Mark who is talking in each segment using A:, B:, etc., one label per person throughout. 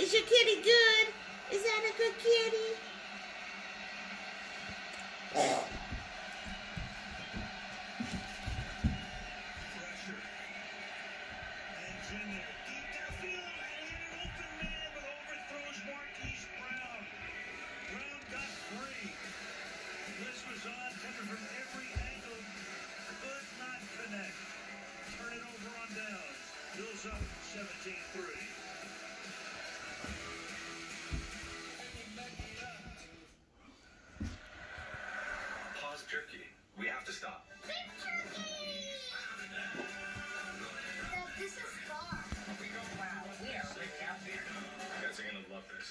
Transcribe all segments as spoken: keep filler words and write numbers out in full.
A: Is your kitty good? Is that a good kitty?
B: Pressure. Hangs in there. Deep downfield. And an open man, but overthrows Marquise Brown. Brown got free. This was on, coming from every angle. Could not connect. Turn it over on downs. Bills up seventeen three.
C: Pause jerky. We have to stop.
D: Dad, this is far.
E: Wow, we are really out there.
C: You guys are gonna love this.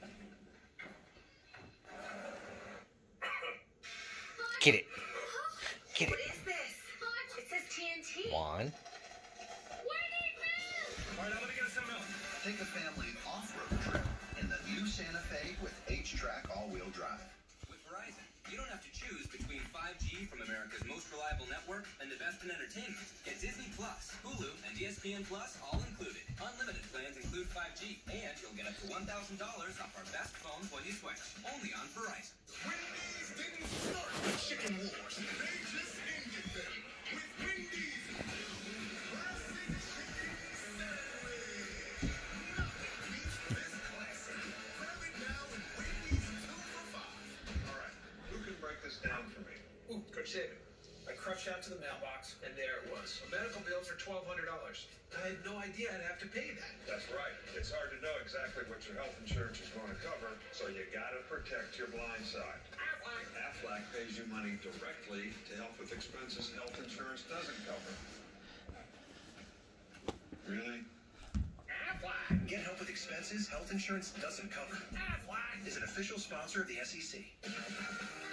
F: Get it. Get
E: What
F: it.
E: is this? It says T N T.
F: One.
D: Where did it move?
C: All right, now let me get some milk.
G: Take a family off-road trip in the new Santa Fe with H-Track all-wheel drive.
H: With Verizon, you don't have to choose between five G from America's most reliable network and the best in entertainment. Get Disney Plus, Hulu, and E S P N Plus all included. Unlimited plans include five G, and you'll get up to one thousand dollars off our best phones when you switch. Only on Verizon.
B: Wendy's didn't start the chicken wars. They just ended them with Wendy's classic chicken sandwich. Nothing beats this classic. Grab it now in Wendy's two for five. All right, who can break this down for me?
I: Ooh, Coach Saban. I crushed out to the mailbox, and there it was. A medical bill for twelve hundred dollars. I had no idea I'd have to pay that.
J: That's right. It's hard to know exactly what your health insurance is going to cover, so you got to protect your blind side. Aflac pays you money directly to help with expenses health insurance doesn't cover. Really?
G: Aflac. Get help with expenses health insurance doesn't cover.
B: Aflac
G: Is an official sponsor of the S E C.